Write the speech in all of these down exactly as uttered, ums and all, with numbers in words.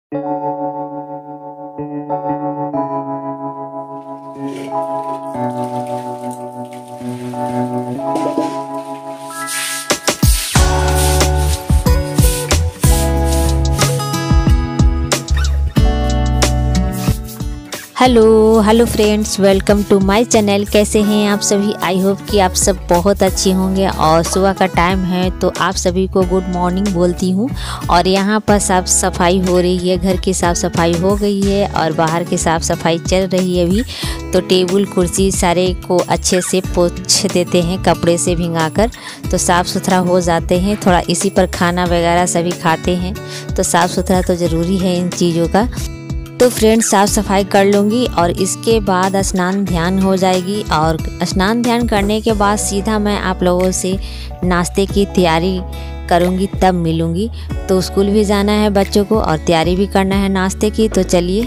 Hello hello friends, welcome to my channel. कैसे हैं आप सभी? आई होप कि आप सब बहुत अच्छे होंगे। और सुबह का टाइम है तो आप सभी को गुड मॉर्निंग बोलती हूँ। और यहाँ पर साफ़ सफाई हो रही है, घर की साफ़ सफाई हो गई है और बाहर की साफ़ सफाई चल रही है अभी। तो टेबल कुर्सी सारे को अच्छे से पोंछ देते हैं कपड़े से भिंगाकर, तो साफ़ सुथरा हो जाते हैं। थोड़ा इसी पर खाना वगैरह सभी खाते हैं, तो साफ़ सुथरा तो ज़रूरी है इन चीज़ों का। तो फ्रेंड्स, साफ़ सफाई कर लूँगी और इसके बाद स्नान ध्यान हो जाएगी। और स्नान ध्यान करने के बाद सीधा मैं आप लोगों से नाश्ते की तैयारी करूँगी, तब मिलूँगी। तो स्कूल भी जाना है बच्चों को और तैयारी भी करना है नाश्ते की। तो चलिए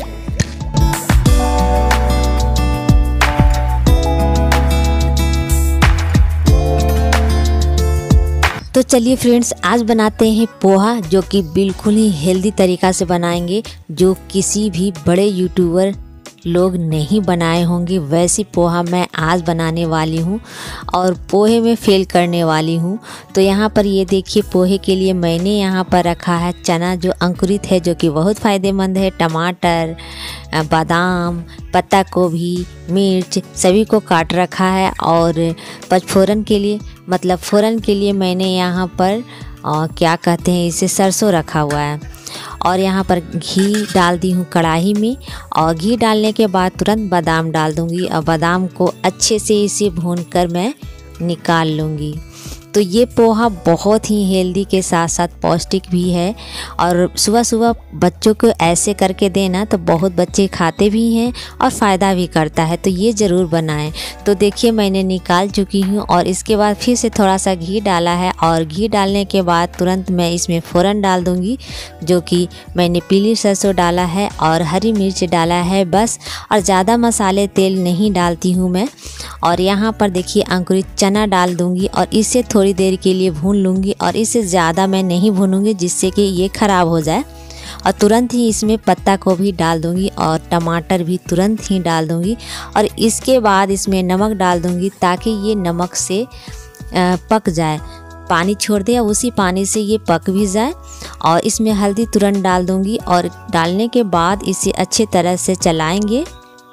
तो चलिए फ्रेंड्स, आज बनाते हैं पोहा, जो कि बिल्कुल ही हेल्दी तरीक़ा से बनाएंगे, जो किसी भी बड़े यूट्यूबर लोग नहीं बनाए होंगे। वैसी पोहा मैं आज बनाने वाली हूँ और पोहे में फेल करने वाली हूँ। तो यहाँ पर ये देखिए, पोहे के लिए मैंने यहाँ पर रखा है चना जो अंकुरित है, जो कि बहुत फ़ायदेमंद है। टमाटर, बादाम, पत्ता गोभी, मिर्च सभी को काट रखा है। और पचफोरन के लिए मतलब फ़ोरन के लिए मैंने यहाँ पर आ, क्या कहते हैं इसे, सरसों रखा हुआ है। और यहाँ पर घी डाल दी हूँ कढ़ाई में। और घी डालने के बाद तुरंत बादाम डाल दूँगी और बादाम को अच्छे से इसे भूनकर मैं निकाल लूँगी। तो ये पोहा बहुत ही हेल्दी के साथ साथ पौष्टिक भी है। और सुबह सुबह बच्चों को ऐसे करके देना तो बहुत बच्चे खाते भी हैं और फ़ायदा भी करता है। तो ये ज़रूर बनाएं। तो देखिए, मैंने निकाल चुकी हूँ और इसके बाद फिर से थोड़ा सा घी डाला है। और घी डालने के बाद तुरंत मैं इसमें फ़ोरन डाल दूँगी, जो कि मैंने पीली सरसों डाला है और हरी मिर्च डाला है बस। और ज़्यादा मसाले तेल नहीं डालती हूँ मैं। और यहाँ पर देखिए, अंकुरित चना डाल दूँगी और इसे थोड़ी देर के लिए भून लूँगी। और इसे ज़्यादा मैं नहीं भूनूँगी जिससे कि ये ख़राब हो जाए। और तुरंत ही इसमें पत्ता गोभी डाल दूँगी और टमाटर भी तुरंत ही डाल दूँगी। और इसके बाद इसमें नमक डाल दूँगी ताकि ये नमक से पक जाए, पानी छोड़ दे, उसी पानी से ये पक भी जाए। और इसमें हल्दी तुरंत डाल दूँगी और डालने के बाद इसे अच्छे तरह से चलाएँगे।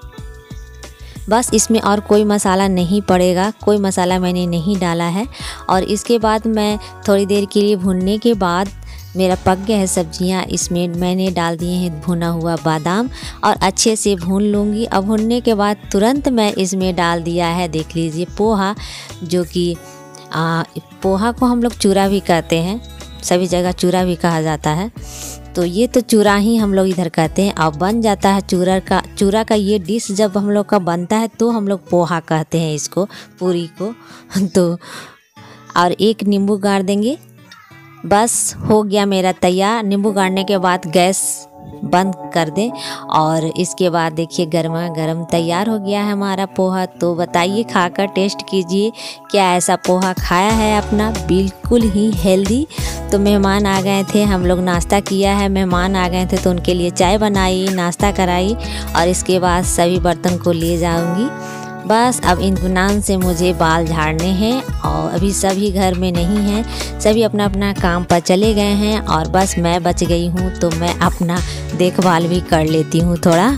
बस इसमें और कोई मसाला नहीं पड़ेगा, कोई मसाला मैंने नहीं डाला है। और इसके बाद मैं थोड़ी देर के लिए भूनने के बाद मेरा पक गया है सब्जियां, इसमें मैंने डाल दिए हैं भुना हुआ बादाम और अच्छे से भून लूँगी। अब भूनने के बाद तुरंत मैं इसमें डाल दिया है, देख लीजिए, पोहा, जो कि पोहा को हम लोग चूरा भी कहते हैं, सभी जगह चूरा भी कहा जाता है। तो ये तो चूरा ही हम लोग इधर कहते हैं। अब बन जाता है चूरा का चूरा का ये डिश जब हम लोग का बनता है तो हम लोग पोहा कहते हैं इसको, पूरी को। तो और एक नींबू गाड़ देंगे, बस हो गया मेरा तैयार। नींबू गाड़ने के बाद गैस बंद कर दें और इसके बाद देखिए, गर्मा गर्म तैयार हो गया है हमारा पोहा। तो बताइए, खाकर टेस्ट कीजिए, क्या ऐसा पोहा खाया है अपना? बिल्कुल ही हेल्दी। तो मेहमान आ गए थे, हम लोग नाश्ता किया है, मेहमान आ गए थे तो उनके लिए चाय बनाई, नाश्ता कराई और इसके बाद सभी बर्तन को ले जाऊंगी। बस अब इत्मीनान से मुझे बाल झाड़ने हैं और अभी सभी घर में नहीं हैं, सभी अपना अपना काम पर चले गए हैं और बस मैं बच गई हूँ। तो मैं अपना देखभाल भी कर लेती हूँ थोड़ा।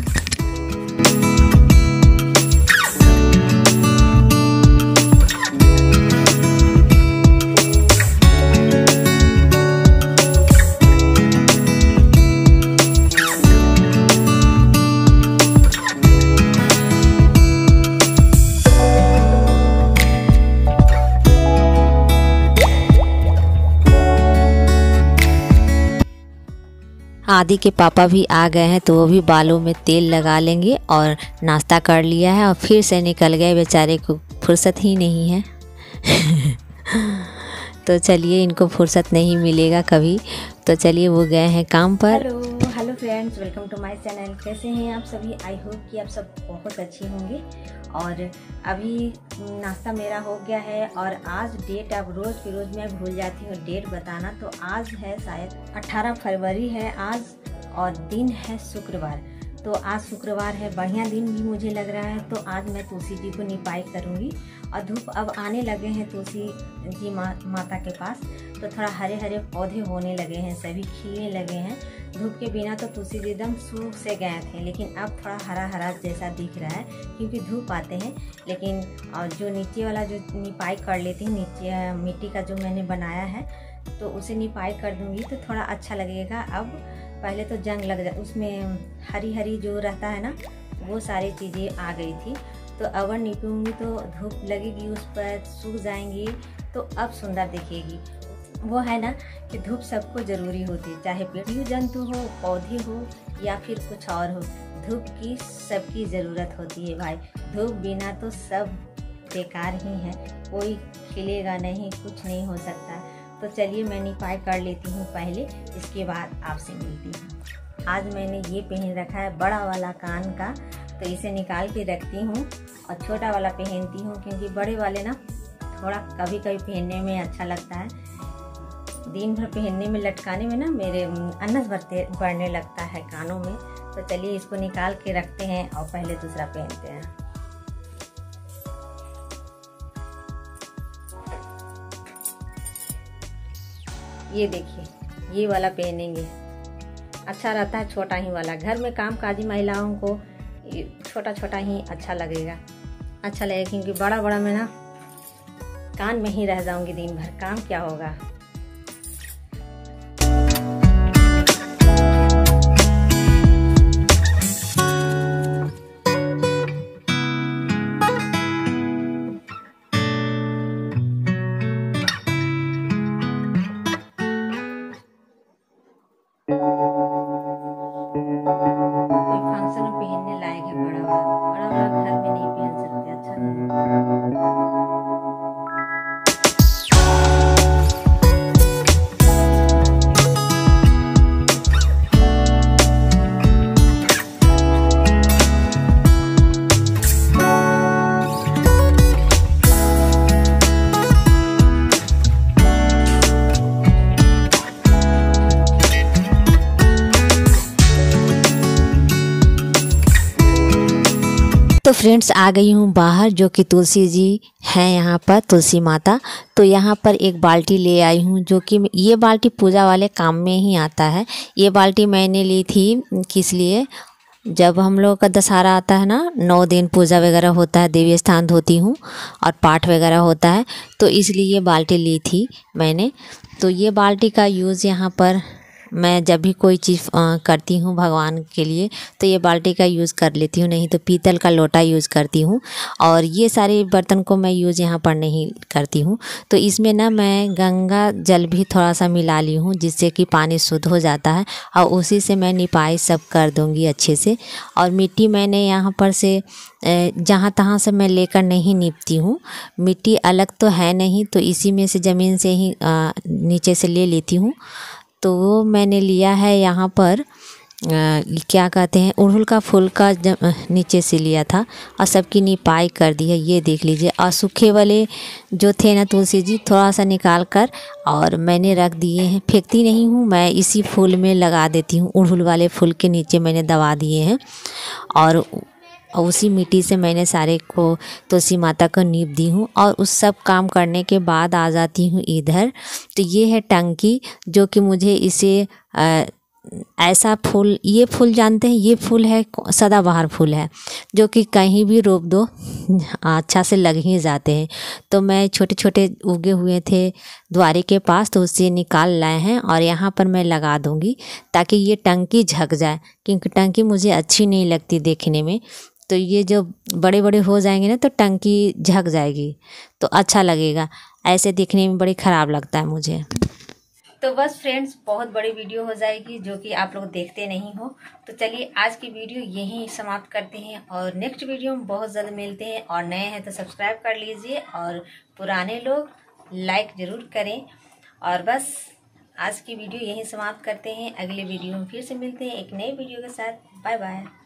आदि के पापा भी आ गए हैं तो वो भी बालों में तेल लगा लेंगे। और नाश्ता कर लिया है और फिर से निकल गए, बेचारे को फुर्सत ही नहीं है। तो चलिए, इनको फुर्सत नहीं मिलेगा कभी। तो चलिए, वो गए हैं काम पर। Hello hello friends, welcome to my channel. कैसे हैं आप सभी? आई होप कि आप सब बहुत अच्छे होंगे। और अभी नाश्ता मेरा हो गया है और आज डेट, अब रोज़ फिर रोज़ मैं भूल जाती हूँ डेट बताना। तो आज है शायद अठारह फरवरी है आज। और दिन है शुक्रवार। तो आज शुक्रवार है, बढ़िया दिन भी मुझे लग रहा है। तो आज मैं तुलसी जी को निपाई करूँगी और धूप अब आने लगे हैं तुलसी जी मा, माता के पास। तो थोड़ा हरे हरे पौधे होने लगे हैं, सभी खिलने लगे हैं। धूप के बिना तो तुलसी जी एकदम सूख से गए थे, लेकिन अब थोड़ा हरा हरा जैसा दिख रहा है क्योंकि धूप आते हैं। लेकिन और जो नीचे वाला जो निपाई कर लेती हूँ, नीचे मिट्टी का जो मैंने बनाया है तो उसे निपाई कर दूँगी तो थोड़ा अच्छा लगेगा। अब पहले तो जंग लग जाए, उसमें हरी हरी जो रहता है ना वो सारी चीज़ें आ गई थी। तो अगर निपूंगी तो धूप लगेगी, उस पर सूख जाएंगी तो अब सुंदर दिखेगी। वो है ना कि धूप सबको ज़रूरी होती है, चाहे पेड़ जंतु हो, पौधे हो या फिर कुछ और हो। धूप की सबकी ज़रूरत होती है भाई। धूप बिना तो सब बेकार ही है, कोई खिलेगा नहीं, कुछ नहीं हो सकता। तो चलिए मैं निपाई कर लेती हूँ पहले, इसके बाद आपसे मिलती हूँ। आज मैंने ये पहन रखा है बड़ा वाला कान का, तो इसे निकाल के रखती हूँ और छोटा वाला पहनती हूँ क्योंकि बड़े वाले ना थोड़ा कभी कभी पहनने में अच्छा लगता है। दिन भर पहनने में, लटकाने में ना मेरे अन्नस भरते बढ़ने लगता है कानों में। तो चलिए इसको निकाल के रखते हैं और पहले दूसरा पहनते हैं। ये देखिए, ये वाला पहनेंगे, अच्छा रहता है छोटा ही वाला। घर में काम काजी महिलाओं को छोटा छोटा ही अच्छा लगेगा, अच्छा लगेगा क्योंकि बड़ा बड़ा में ना कान में ही रह जाऊंगी दिन भर, काम क्या होगा। तो फ्रेंड्स आ गई हूँ बाहर, जो कि तुलसी जी हैं यहाँ पर, तुलसी माता। तो यहाँ पर एक बाल्टी ले आई हूँ, जो कि ये बाल्टी पूजा वाले काम में ही आता है। ये बाल्टी मैंने ली थी किस लिए, जब हम लोग का दशहरा आता है ना, नौ दिन पूजा वगैरह होता है, देवी स्थान धोती हूँ और पाठ वगैरह होता है, तो इसलिए ये बाल्टी ली थी मैंने। तो ये बाल्टी का यूज़ यहाँ पर मैं जब भी कोई चीज़ करती हूँ भगवान के लिए तो ये बाल्टी का यूज़ कर लेती हूँ, नहीं तो पीतल का लोटा यूज़ करती हूँ। और ये सारे बर्तन को मैं यूज़ यहाँ पर नहीं करती हूँ। तो इसमें ना मैं गंगा जल भी थोड़ा सा मिला ली हूँ, जिससे कि पानी शुद्ध हो जाता है और उसी से मैं निपाई सब कर दूँगी अच्छे से। और मिट्टी मैंने यहाँ पर से जहाँ तहाँ से मैं लेकर नहीं नीपती हूँ, मिट्टी अलग तो है नहीं, तो इसी में से ज़मीन से ही नीचे से ले लेती हूँ। तो वो मैंने लिया है यहाँ पर आ, क्या कहते हैं, उड़हुल का फूल का नीचे से लिया था और सबकी निपाई कर दी है। ये देख लीजिए। और सूखे वाले जो थे ना तुलसी जी, थोड़ा सा निकाल कर और मैंने रख दिए हैं, फेंकती नहीं हूँ मैं, इसी फूल में लगा देती हूँ। उड़हुल वाले फूल के नीचे मैंने दबा दिए हैं और उसी मिट्टी से मैंने सारे को तुलसी माता को नीप दी हूँ। और उस सब काम करने के बाद आ जाती हूँ इधर। तो ये है टंकी, जो कि मुझे इसे आ, ऐसा फूल, ये फूल जानते हैं, ये फूल है सदाबहार फूल है, जो कि कहीं भी रोप दो अच्छा से लग ही जाते हैं। तो मैं छोटे छोटे उगे हुए थे द्वारे के पास, तो उससे निकाल लाए हैं और यहाँ पर मैं लगा दूँगी ताकि ये टंकी झक जाए, क्योंकि टंकी मुझे अच्छी नहीं लगती देखने में। तो ये जो बड़े बड़े हो जाएंगे ना तो टंकी झक जाएगी, तो अच्छा लगेगा, ऐसे दिखने में बड़ी ख़राब लगता है मुझे। तो बस फ्रेंड्स, बहुत बड़ी वीडियो हो जाएगी जो कि आप लोग देखते नहीं हो। तो चलिए आज की वीडियो यहीं समाप्त करते हैं और नेक्स्ट वीडियो में बहुत जल्द मिलते हैं। और नए हैं तो सब्सक्राइब कर लीजिए और पुराने लोग लाइक ज़रूर करें। और बस आज की वीडियो यहीं समाप्त करते हैं, अगले वीडियो में फिर से मिलते हैं एक नए वीडियो के साथ। Bye bye.